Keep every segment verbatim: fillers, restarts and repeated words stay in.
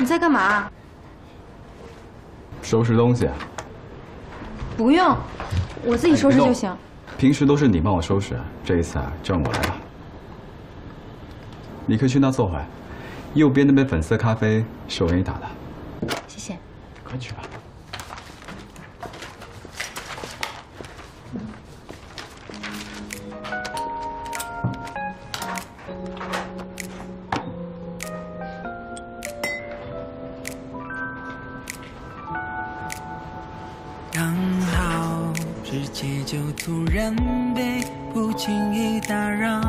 你在干嘛？ 收拾东西。 不用，我自己收拾就行。 平时都是你帮我收拾，这一次啊，就让我来吧。你可以去那坐会，右边那杯粉色咖啡是我给你打的。 谢谢。 快去吧。 刚好世界就突然被不经意打扰，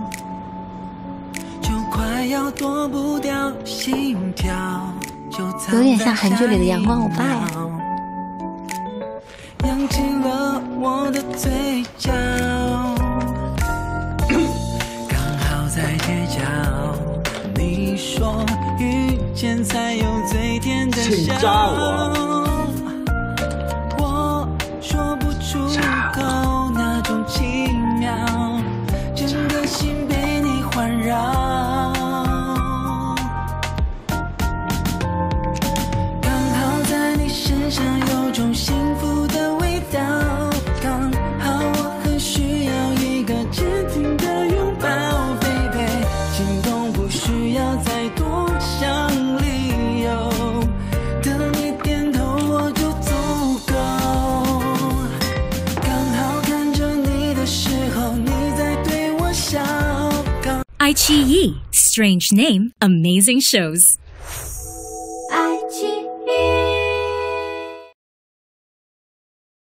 就快要躲不掉心跳，就有点像韩剧里的阳光欧巴呀。 扬起了我的嘴角，刚好在街角，你说遇见才有最甜的笑。 请扎我。 说不出口那种奇妙，整个心被你环绕。刚好在你身上有种幸福的味道，刚好我很需要一个坚定的拥抱 ，baby， 心动不需要再多想理由，等你点头我就足够。 爱奇艺 Strange Name Amazing Shows。